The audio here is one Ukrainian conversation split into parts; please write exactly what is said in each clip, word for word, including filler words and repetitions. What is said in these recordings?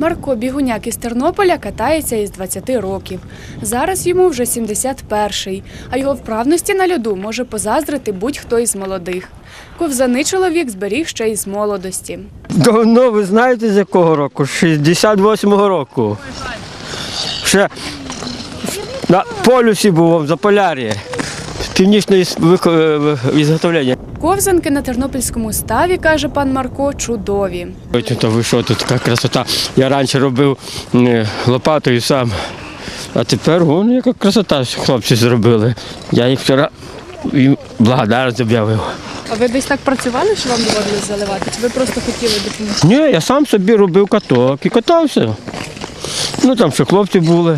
Марко Бігуняк із Тернополя катається із двадцяти років. Зараз йому вже сімдесят перший, а його вправності на льоду може позаздрити будь-хто із молодих. Ковзани чоловік зберіг ще із молодості. Давно, ви знаєте, з якого року? шістдесят восьмого року. Ще на полюсі був, в Заполяр'ї, північне ізготовлення. Ковзанки на тернопільському ставі, каже пан Марко, чудові. Ось вийшов, тут така красота. Я раніше робив лопатою сам, а тепер вон яка красота хлопці зробили. Я їх вчора їм благодарність об'явив. А ви десь так працювали, що вам доводилось заливати? Чи ви просто хотіли допомогти? Ні, я сам собі робив каток і катався. Ну там ще хлопці були.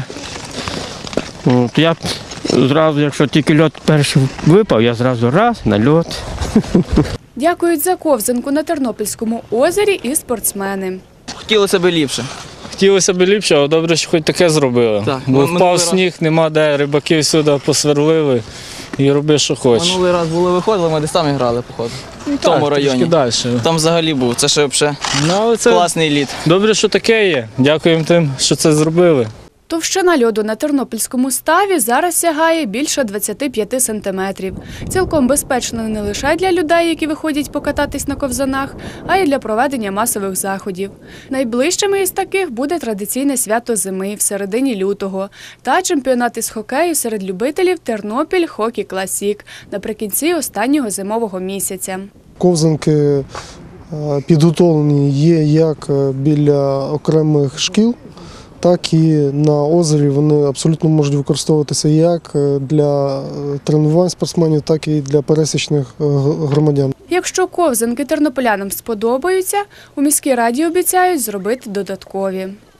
От, я зразу, якщо тільки льот перший випав, я зразу раз на льот. Дякують за ковзанку на Тернопільському озері і спортсмени. Хотілося б ліпше. Хотілося б ліпше, але добре, що хоч таке зробили. Так, Бо минулий впав раз- сніг, нема де, рибаки всюди посверлили і роби, що хочеш. Минулий раз були виходили, ми десь там грали, походу. В тому районі. Далі. Там взагалі був. Це ще взагалі Ну, але це класний лід. добре, що таке є. Дякуємо тим, що це зробили. Товщина льоду на Тернопільському ставі зараз сягає більше двадцяти п'яти сантиметрів. Цілком безпечно не лише для людей, які виходять покататись на ковзанах, а й для проведення масових заходів. Найближчими із таких буде традиційне свято зими в середині лютого та чемпіонат із хокею серед любителів «Тернопіль Хокі Класік» наприкінці останнього зимового місяця. Ковзанки е, підготовлені є як біля окремих шкіл, так і на озері. Вони абсолютно можуть використовуватися як для тренувань спортсменів, так і для пересічних громадян. Якщо ковзанки тернополянам сподобаються, у міській раді обіцяють зробити додаткові.